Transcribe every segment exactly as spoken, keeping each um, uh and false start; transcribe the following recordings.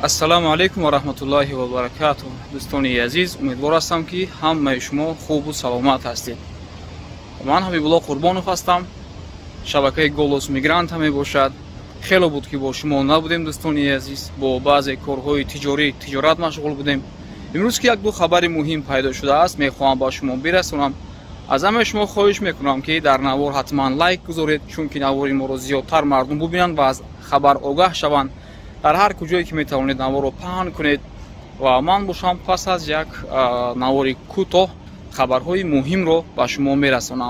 ассалому алайкум ва раҳматуллоҳи ва баракатуҳ. Дӯстони азиз, умедвор ҳастам ки ҳамаи шумо хубу саломат ҳастед. Ман Ҳабибуллоҳ Қурбонов ҳастам. Шабакаи Голос Мигрант ҳам мебошад. Хело буд ки бо шумо набудем дӯстони азиз, бо баъзе корҳои тиҷорӣ тиҷорат машғул будем. имрӯз ки як-ду хабари муҳим пайдо шудааст, мехоҳам ба шумо бирасонам. аз ҳамаи шумо хоҳиш мекунам ки дар навор ҳатман лайк гузоред, чунки навори моро зиёдтар мардум бубинанд ва аз хабар огаҳ шаванд. дар ҳар куҷое ки метавонед наворро паҳн кунед ва ман бошам пас аз як навори кӯтоҳ хабарҳои муҳимро ба шумо мерасонам.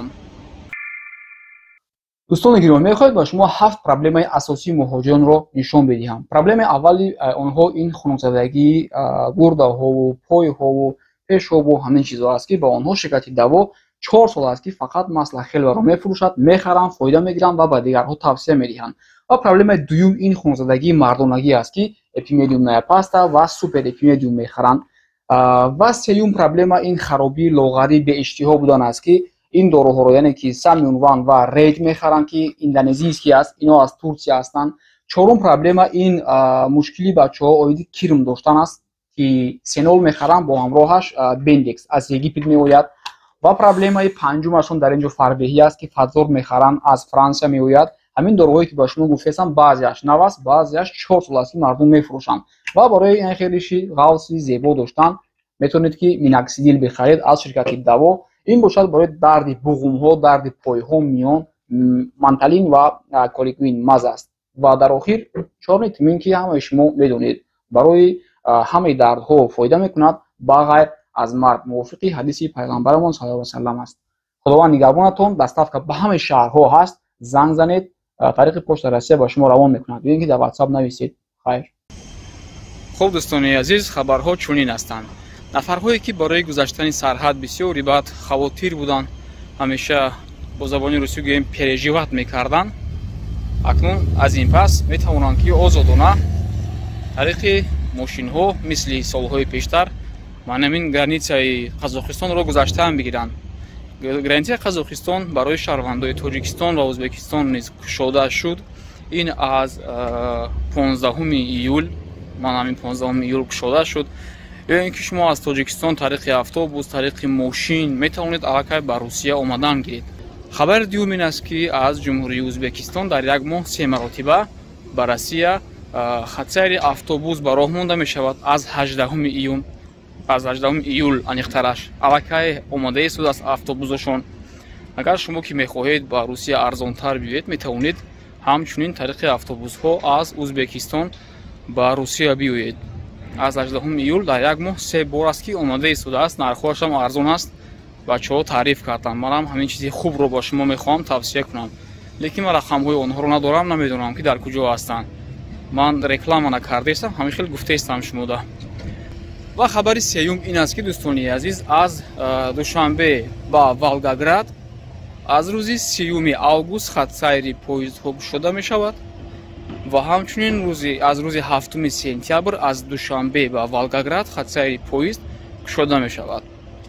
дӯстони гироми, мехоҳед ба шумо ҳафт проблемаи асосии муҳоҷиронро нишон бидиҳам. Проблемаи аввали онҳо ин хунукзадагии гурдаву пойҳову пешҳову ҳамин чизҳо аст ки ба онҳо ширкати даво чор сол аст ки фақат маслахелро мефурӯшад, мехаранд, фоида мегиранд ва ба дигарҳо тавсия медиҳанд. ва проблемаи дуюм ин хунукзадагии мардонагӣ аст ки эпимедиум неопаста ва суперэпимедиум мехаранд. ва сеюм проблема ин харобии лоғарӣ беиштиҳо будан аст ки ин доруҳоро, яъне ки самиунван ва рейд мехаранд ки индонезийский аст, ино аз Турсия ҳастанд. чорум проблема ин мушкили бачаҳо оиди кирм доштан аст ки сенол мехаранд бо ҳамроҳаш бендекс аз египет меояд. ва проблемаи панҷумашон дар ин ҷо фарбеҳӣ аст ки фадзор мехаранд аз Франсия меояд. ҳамин доруҳое ки ба шумо гуфтаам баъзеаш нав аст, баъзеаш чор сол аст ки мардум мефурӯшанд. ва барои ин хелиши ғафси зебо доштан метавонед ки миноксидил бихаред аз ширкати даво. ин бошад барои дарди буғумҳо, дарди пойҳо, миён, манталин ва коликвин маз аст. ва дар охир чорнитмин ки ҳамаи шумо медонед барои ҳамаи дардҳо фоида мекунад ба ғайр аз марг, мувофиқи ҳадиси пайғамбарамон саллаллоҳу алайҳи ва саллам аст. худованд нигаҳбонатон. Даставка ба ҳамаи шаҳрҳо ҳаст. занг занед, тариқи почта Россия ба шумо равон мекунад. биёед ки дар WhatsApp нависед. хайр. хуб дӯстони азиз, хабарҳо чунин ҳастанд. нафарҳое ки барои гузаштани сарҳад бисёри бад хавотир буданд, ҳамеша бо забони русӣ гӯем переживат мекарданд, акнун аз ин пас метавонанд ки озодона тариқи мошинҳо мисли солҳои пештар манамин границаи Қазоқистонро гузаштан бигиранд. границаи Қазоқистон барои шаҳрвандои Тоҷикистон ва Ӯзбекистон низ кушода шуд. ин аз понздаҳуми июл манамин понздаҳуми июл кушода шуд. ё ин ки шумо аз Тоҷикистон тариқи автобус, тариқи мошин метавонед аллакай ба Русия омадан гиред. хабари дуюм ин аст ки аз ҷумҳурии Ӯзбекистон дар як моҳ се маротиба ба Россия хатсайри автобус ба роҳ монда мешавад. аз ҳаждаҳуми июн аз ҳаждаҳуми июл аниқтараш аллакай омода истодааст автобусашон. агар шумо ки мехоҳед ба Русия арзонтар биёед, метавонед ҳамчунин тариқи автобусҳо аз Ӯзбекистон ба Русия биёед. аз ҳаждаҳуми июл дар як моҳ се бор аст ки омода истодааст. нархҳоашам арзон аст. бачаҳо таъриф карданд. манам ҳамин чизи хубро ба шумо мехоҳам тавсия кунам, лекин ман рақамҳои онҳоро надорам, намедонам ки дар куҷо ҳастанд. ман реклама накардаистам, ҳамин хел гуфтаистам шумода. ва хабари сеюм ин аст ки дӯстони азиз, аз душанбе ба Волгоград аз рӯзи сеюми август хатсайри поездҳо кушода мешавад ва ҳамчунин аз рӯзи ҳафтуми сентябр аз душанбе ба Волгоград хатсайри поезд кушода мешавад.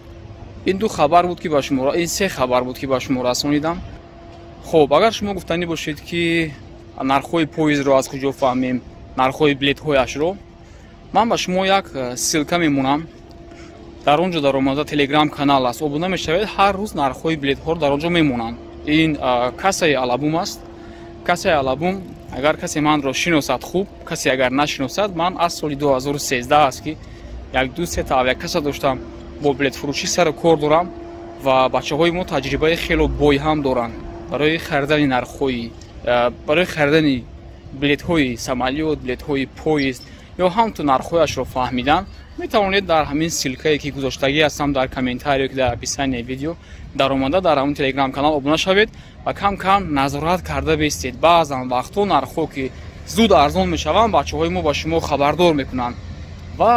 ин ду хабар буд ки ба шумо ин се хабар буд ки ба шумо расонидам. хоб, агар шумо гуфтанӣ бошед ки нархҳои поездро аз куҷо фаҳмем, нархҳои билетҳояшро, ман ба шумо як силка мемонам. дар он ҷо дар омада телеграм канал аст, обуна мешавед. ҳар рӯз нархҳои билетҳоро дар он ҷо мемонанд. ин касаи алабум аст. касаи алабум, агар касе манро шиносад хуб, касе агар нашиносад, ман аз соли ду ҳазору сездаҳ аст ки як ду сета авиакаса доштам, бо билетфурӯшӣ сару кор дорам ва бачаҳои мо таҷрибаи хело бой ҳам доранд барои харидани нархҳои барои харидани билетҳои самолёт, билетҳои поезд ё ҳамту нархҳояшро фаҳмидан. метавонед дар ҳамин силкае ки гузоштагӣ ҳастам дар комментариё ки дар описанияи видео даромада дар ҳамин телеграм канал обуна шавед ва кам кам назорат карда бистед. баъзан вақтҳо нархҳо ки зуд арзон мешаванд, бачаҳои мо ба шумо хабардор мекунанд ва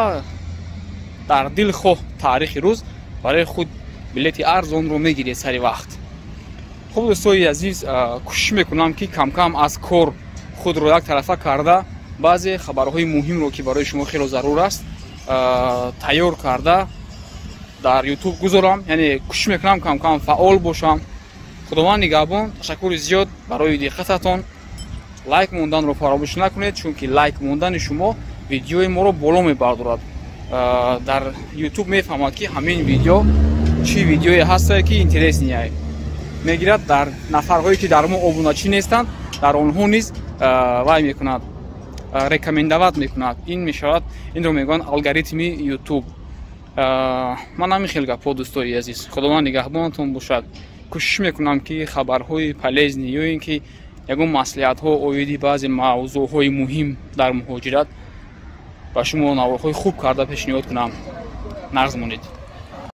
дар дилхоҳ таърихи рӯз барои худ билети арзонро мегиред сари вақт. хуб дӯстони азиз, кӯшиш мекунам ки кам кам аз кор худро як тарафа карда баъзе хабарҳои муҳимро ки барои шумо хело зарур аст тайёр карда дар ютуб гузорам. яъне кӯшиш мекунам кам кам фаъол бошам. худованд нигаҳбон. ташаккури зиёд барои диққататон. лайк монданро фаромӯш накунед, чунки лайк мондани шумо видеои моро боло мебардорад. Дар YouTube мефаҳмад ки ҳамин видео чӣ видеое ҳастае ки интереснияе. Мегирад дар нафарҳое ки дар мо обуначӣ нестанд, дар онҳо низ вай мекунад, рекомендоват мекунад. Ин мешавад, инро мегӯянд алгоритми YouTube. Ман ҳамин хел гапҳо дӯстои азиз. Худованд нигаҳбонатон бошад. Кӯшиш мекунам ки хабарҳои полезни ё ин ки ягон маслиҳатҳо оиди баъзе мавзӯъҳои муҳим дар муҳоҷират ба шумо наворҳои хуб карда пешниҳод кунам. Нағз монед.